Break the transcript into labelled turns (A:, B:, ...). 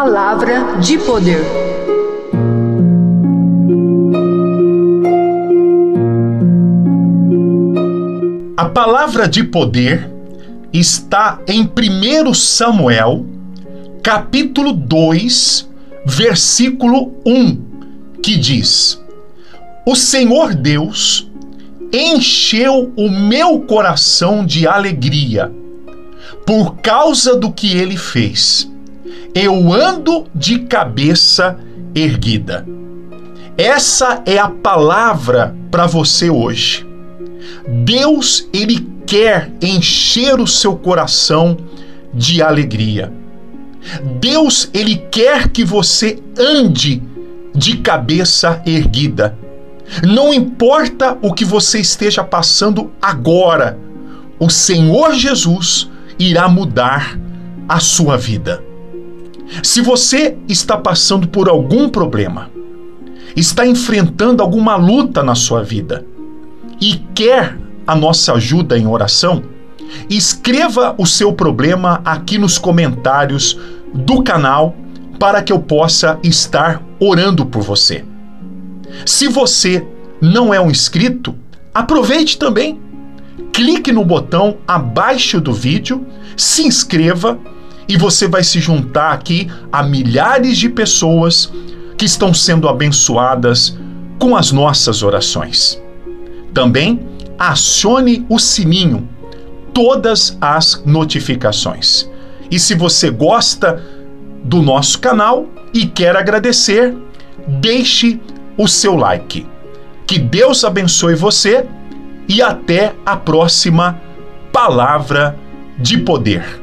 A: Palavra de poder.
B: A palavra de poder está em 1 Samuel, capítulo 2, versículo 1, que diz: O Senhor Deus encheu o meu coração de alegria por causa do que Ele fez. Eu ando de cabeça erguida. Essa é a palavra para você hoje. Deus, Ele quer encher o seu coração de alegria. Deus, Ele quer que você ande de cabeça erguida. Não importa o que você esteja passando agora, o Senhor Jesus irá mudar a sua vida. Se você está passando por algum problema, está enfrentando alguma luta na sua vida e quer a nossa ajuda em oração, escreva o seu problema aqui nos comentários do canal para que eu possa estar orando por você. Se você não é um inscrito, aproveite também. Clique no botão abaixo do vídeo, se inscreva e você vai se juntar aqui a milhares de pessoas que estão sendo abençoadas com as nossas orações. Também acione o sininho, todas as notificações. E se você gosta do nosso canal e quer agradecer, deixe o seu like. Que Deus abençoe você e até a próxima Palavra de Poder.